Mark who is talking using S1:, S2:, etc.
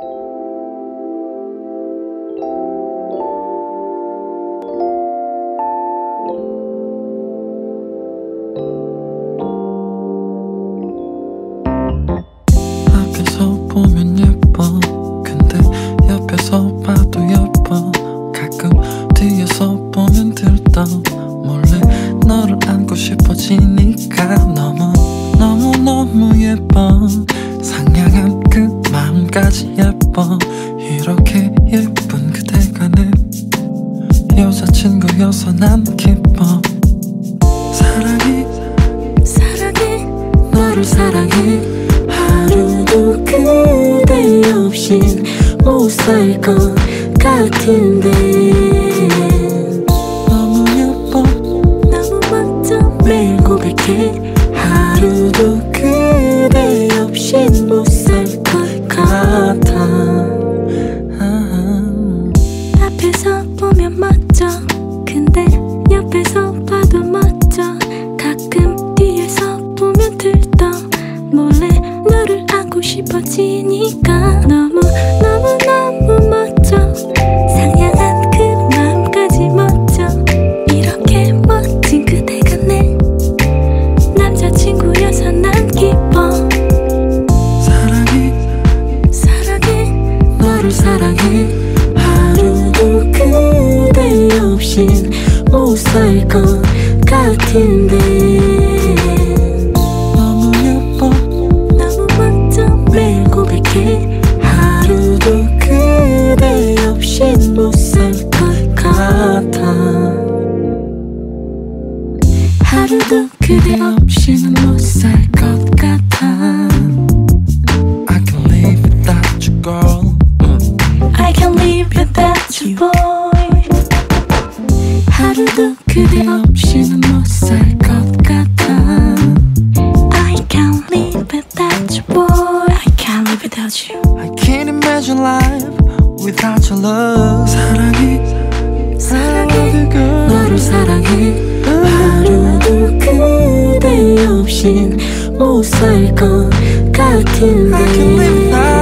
S1: 앞에서 보면 예뻐. 근데 옆에서 봐도 예뻐. 가끔 뒤에서 보면 들떠. 몰래 너를 안고 싶어지니까 너무 예뻐. 상냥한 그 마음까지 예뻐. 이렇게 예쁜 그대가 내 여자친구여서 난 기뻐. 사랑해 너를 사랑해. 하루도 그대 없인 못 살 것 같은데. 너무 예뻐 너무 멋져. 매일 고백해. 하루도 그대 없인 못 살 것 같아. 앞에서 보면 멋져. 근데 옆에서 봐도 멋져. 가끔 뒤에서 보면 들떠. 몰래 너를 안고 싶어지니까 너무 멋져. 상냥한 그 마음까지 멋져. 이렇게 멋진 그대가 내 남자친구여서 난 기뻐. 사랑해 너를 사랑해. 하루도 그대 없인 못 살 것 같은데. 너무 예뻐 너무 멋져. 매일 고백해. 하루도 그대 없인 못 살 것 같아. 하루도 그대 없이는 못 살 것 같아. I can live without you, girl. I can live without you, boy. 하루도 그대 없이는 못 살 것 같아. I can't live without you, boy. I can't live without you. I can't imagine life without your love. 사랑해 너를 사랑해. 하루도 그대 없인 못 살 것 같은데. I can live without